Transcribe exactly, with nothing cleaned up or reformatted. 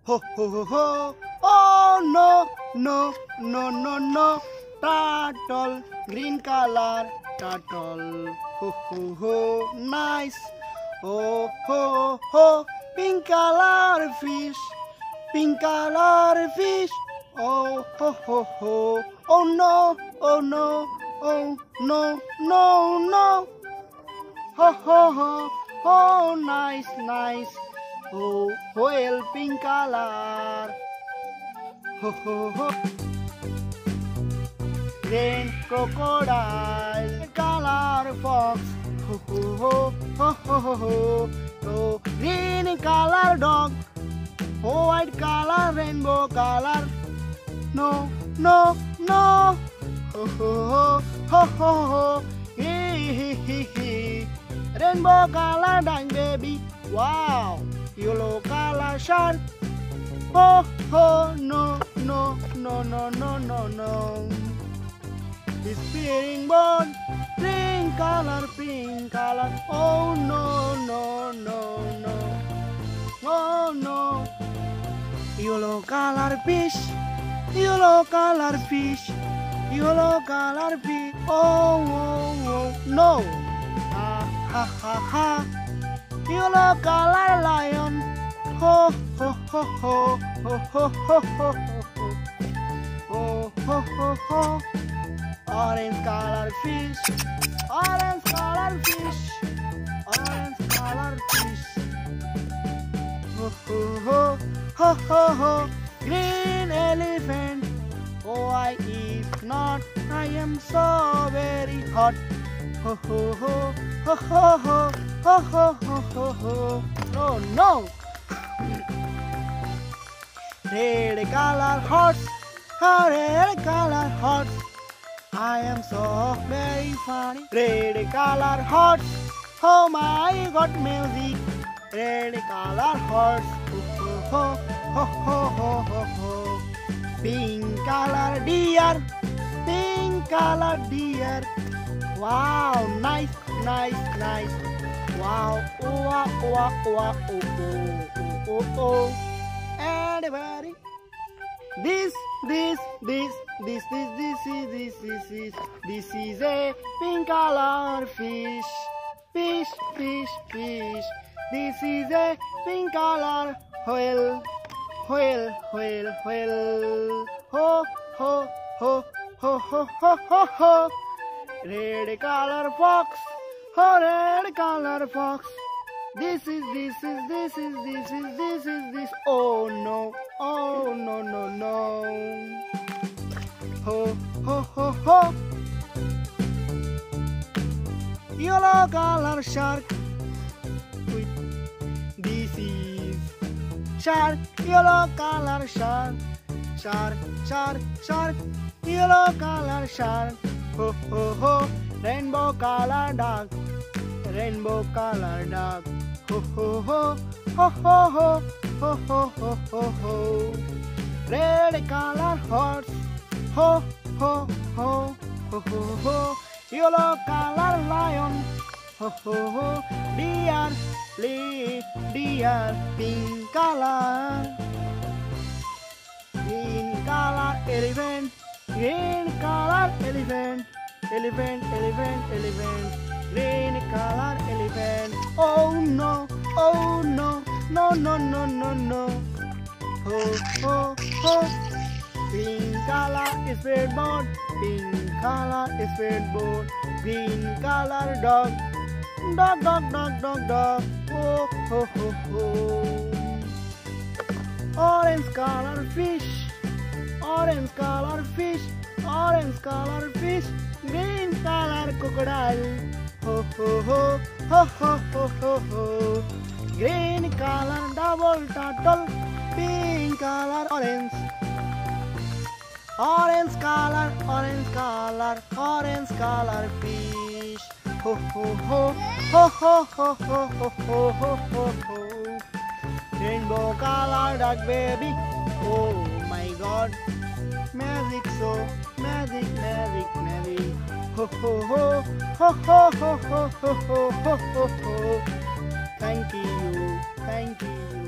Ho ho ho ho. Oh no, no, no, no, no. Turtle, green color, turtle. Ho ho ho, nice. Oh ho ho, pink color fish, pink color fish. Oh ho ho ho. Oh no, oh no, oh no, no, no. Ho ho ho, oh nice, nice. Oh, whale pink color. Ho ho ho. Green crocodile color fox. Ho ho ho ho ho ho ho. Oh, green color dog. Oh, white color rainbow color. No, no, no. Ho ho ho ho ho ho. Hee hee hee hee. Rainbow color dying baby. Wow. Yellow color shark. Oh, oh, no, no, no, no, no, no, no. Spearing bird, pink color, pink color. Oh, no, no, no, no. Oh, no. Yellow color fish, yellow color fish, yellow color fish. Oh, oh, oh, no. Ha, ha, ha, ha. Yellow color lion, ho ho ho ho ho ho ho ho ho ho ho ho. Orange color fish, orange color fish, orange color fish. Ho ho ho ho ho ho. Green elephant. Oh, I if not, I am so very hot. Ho ho ho ho ho ho. Ho ho ho ho ho. No, no. Red color horse. Oh, red color horse. I am so very funny. Red color horse. Oh my God, music. Red color horse. Ho ho ho ho ho ho ho. Pink color deer. Pink color deer. Wow, nice, nice, nice. Wow, oh, oh, oh, oh, oh, oh, oh. Everybody. This, this, this, this, this, this is, this, this is, this is a pink color fish. Fish, fish, fish. This is a pink color whale. Whale, whale, whale. Ho, ho, ho, ho, ho, ho, ho, ho. Red color fox. Oh, red color fox. This is, this is, this is, this is, this is, this. Oh no, oh no, no, no. Ho, ho, ho, ho. Yellow color shark. This is shark, yellow color shark. Shark, shark, shark. Yellow color shark. Ho, ho, ho. Rainbow color dog. Rainbow color dog. Ho ho ho ho ho ho ho ho ho ho ho. Red color horse. Ho ho ho ho ho ho. Yellow color lion. Ho ho ho. Deer, deer, deer. Pink color. Green color elephant. Green color elephant. Elephant, elephant, elephant. Green color elephant. Oh no, oh no, no, no, no, no, no. Ho, ho, ho. Pink color is red boat. Pink color is red boat. Green color dog. Dog, dog, dog, dog, dog. Ho, ho, ho, ho. Orange color fish. Orange color fish. Orange color fish. Green color crocodile. Ho ho ho ho ho ho ho ho. Green color double turtle. Pink color orange. Orange color, orange color, orange color fish. Ho ho ho ho ho ho ho ho ho ho ho ho. Rainbow color duck baby. Oh my God. Magic so magic, magic, magic. Ho ho ho ho ho ho ho ho ho ho ho. Thank you, thank you.